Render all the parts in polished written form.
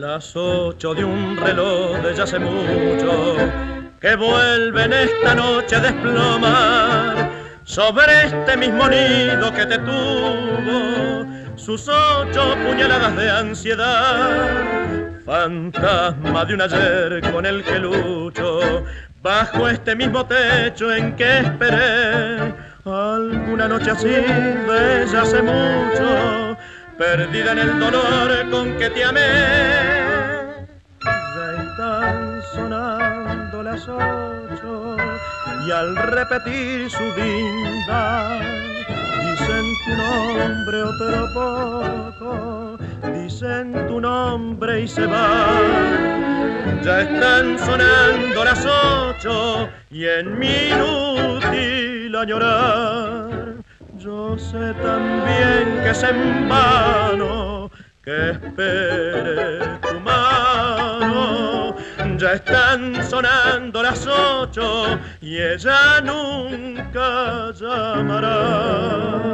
Las 8 de un reloj de ya hace mucho que vuelven esta noche a desplomar sobre este mismo nido que te tuvo sus 8 puñaladas de ansiedad. Fantasma de un ayer con el que lucho bajo este mismo techo en que esperé alguna noche así de ya hace mucho, perdida en el dolor con que te amé. Ya están sonando las 8 y al repetir su guinda dicen tu nombre otro poco, dicen tu nombre y se van. Ya están sonando las 8 y en mi inútil añorar yo sé también que es en vano que espere tu mano. Ya están sonando las 8 y ella nunca llamará.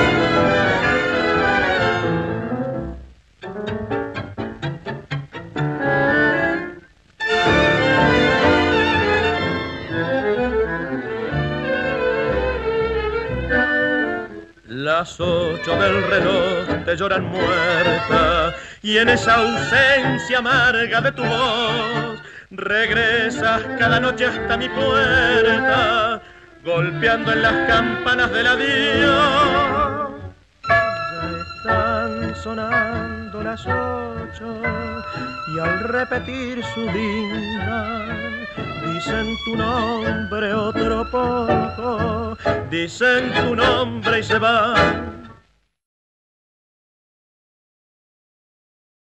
Las 8 del reloj te lloran muerta y en esa ausencia amarga de tu voz regresas cada noche hasta mi puerta golpeando en las campanas del adiós. Ya están sonando las 8 y al repetir su digna dicen tu nombre otro poco, dicen tu nombre y se van.